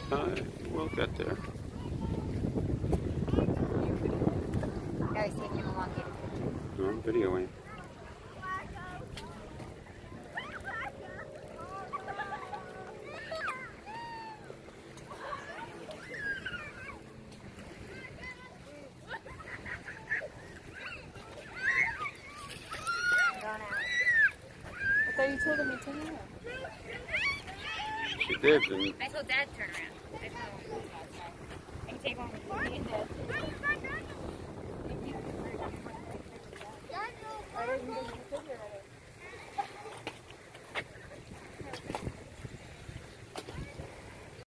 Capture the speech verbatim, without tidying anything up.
Uh, we'll get there. I was taking him along here. No, I'm videoing. I thought you told him to turn around. She did, and I told Dad to turn around. I told him. I can take one with me and Dad.